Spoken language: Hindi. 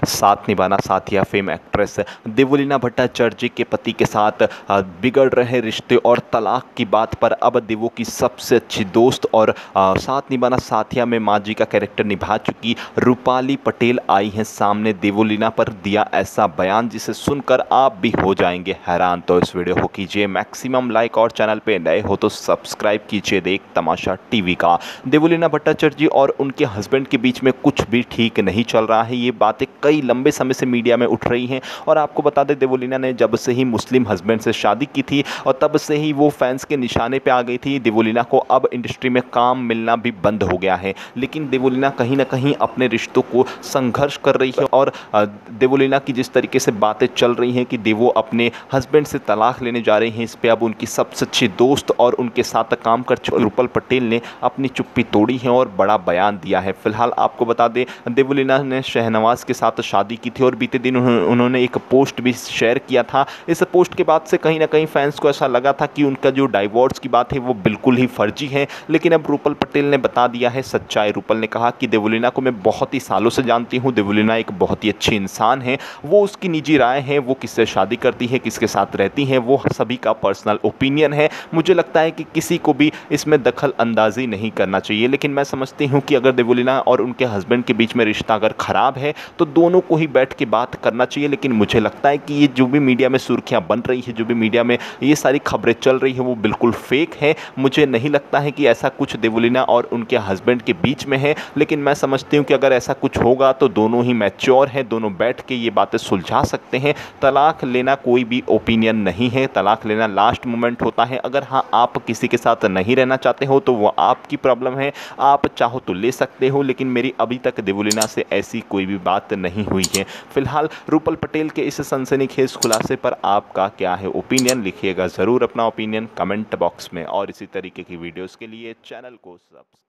साथ निभाना। साथिया फेम एक्ट्रेस देवोलीना भट्टाचार्य के पति के साथ बिगड़ रहे रिश्ते और तलाक की बात पर अब देवो की सबसे अच्छी दोस्त और साथ निभाना साथिया में माँ जी का कैरेक्टर निभा चुकी रूपाली पटेल आई हैं सामने। देवोलीना पर दिया ऐसा बयान जिसे सुनकर आप भी हो जाएंगे हैरान। तो इस वीडियो को कीजिए मैक्सिमम लाइक और चैनल पे नए हो तो सब्सक्राइब कीजिए देख तमाशा टीवी का। देवोलीना भट्टाचार्य और उनके हस्बैंड के बीच में कुछ भी ठीक नहीं चल रहा है। ये बातें कई लंबे समय से मीडिया में उठ रही हैं और आपको बता दें देवोलीना ने जब से ही मुस्लिम हस्बैंड से शादी की थी और तब से ही वो फैंस के निशाने पे आ गई थी। देवोलीना को अब इंडस्ट्री में काम मिलना भी बंद हो गया है, लेकिन देवोलीना कहीं ना कहीं अपने रिश्तों को संघर्ष कर रही है और देवोलीना की जिस तरीके से बातें चल रही हैं कि देवो अपने हस्बैंड से तलाक लेने जा रही हैं, इस पे अब उनकी सबसे अच्छी दोस्त और उनके साथ काम कर चुकी रूपल पटेल ने अपनी चुप्पी तोड़ी है और बड़ा बयान दिया है। फिलहाल आपको बता दें देवोलीना ने शहनवाज के साथ शादी की थी और बीते दिन उन्होंने एक पोस्ट भी शेयर किया था। इस पोस्ट के बाद से कहीं ना कहीं फैंस को ऐसा लगा था कि उनका जो डाइवोर्स की बात है वो बिल्कुल ही फर्जी है, लेकिन अब रूपल पटेल ने बता दिया है सच्चाई। रूपल ने कहा कि देवोलीना को मैं बहुत ही सालों से जानती हूँ, देवोलीना एक बहुत ही अच्छी इंसान है, वो उसकी निजी राय है, वो किससे शादी करती है किसके साथ रहती है वो सभी का पर्सनल ओपिनियन है। मुझे लगता है कि किसी को भी इसमें दखल अंदाजी नहीं करना चाहिए, लेकिन मैं समझती हूँ कि अगर देवोलीना और उनके हस्बैंड के बीच में रिश्ता अगर ख़राब है तो दोनों को ही बैठ के बात करना चाहिए। लेकिन मुझे लगता है कि ये जो भी मीडिया में सुर्खियाँ बन रही है, जो भी मीडिया में ये सारी खबरें चल रही है वो बिल्कुल फेक है। मुझे नहीं लगता है कि ऐसा कुछ देवोलीना और उनके हस्बैंड के बीच में है, लेकिन मैं समझती हूँ कि अगर ऐसा कुछ होगा तो दोनों ही मैच्योर हैं, दोनों बैठ के ये बातें सुलझा सकते हैं। तलाक लेना कोई भी ओपिनियन नहीं है, तलाक लेना लास्ट मोमेंट होता है। अगर हाँ आप किसी के साथ नहीं रहना चाहते हो तो वो आपकी प्रॉब्लम है, आप चाहो तो ले सकते हो, लेकिन मेरी अभी तक देवोलीना से ऐसी कोई भी बात नहीं हुई है। फिलहाल रूपल पटेल के इस सनसनीखेज खुलासे पर आपका क्या है ओपिनियन, लिखिएगा ज़रूर अपना ओपिनियन कमेंट बॉक्स में और इसी तरीके की वीडियोस के लिए चैनल को सब्सक्राइब